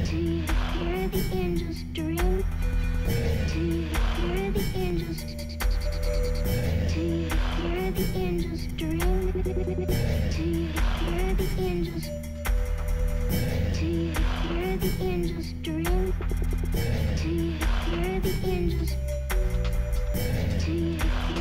Do you hear the angels dream? Do you hear the angels? Do you hear the angels dream? Do you hear the angels? Do you hear the angels dream? Do you hear the angels? Do you